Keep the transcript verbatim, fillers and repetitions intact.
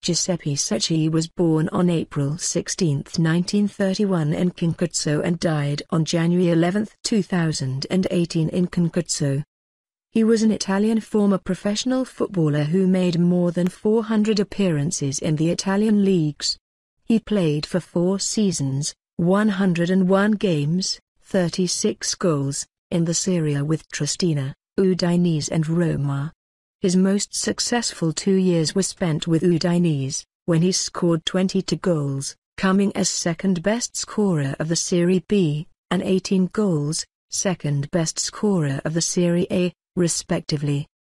Giuseppe Secchi was born on April sixteenth nineteen thirty-one in Concuzzo and died on January eleventh two thousand eighteen in Concuzzo. He was an Italian former professional footballer who made more than four hundred appearances in the Italian leagues. He played for four seasons, one hundred one games, thirty-six goals, in the Serie A with Triestina, Udinese and Roma. His most successful two years were spent with Udinese, when he scored twenty-two goals, coming as second-best scorer of the Serie B, and eighteen goals, second-best scorer of the Serie A, respectively.